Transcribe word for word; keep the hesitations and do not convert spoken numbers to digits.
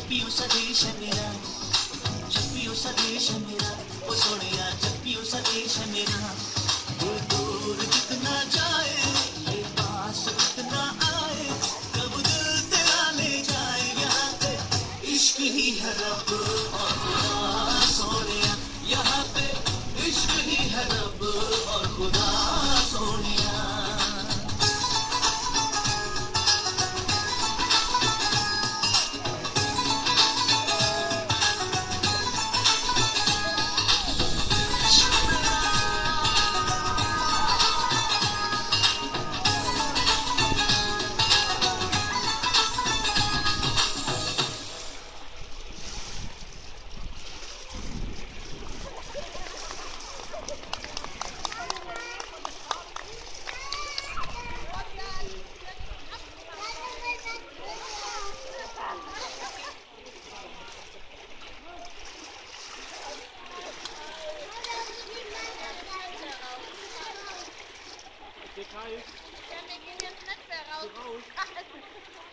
जप्पियो सदेश है मेरा, जप्पियो सदेश है मेरा, ओ सोनिया जप्पियो सदेश है मेरा। दूर दूर कितना जाए ये पास कितना आए, कब दिल तेरा ले जाए यहाँ पे इश्क ही है रब और खुदा सोनिया, यहाँ पे इश्क ही है रब और खुदा Sonia. Ja, wir gehen jetzt nicht mehr raus. raus.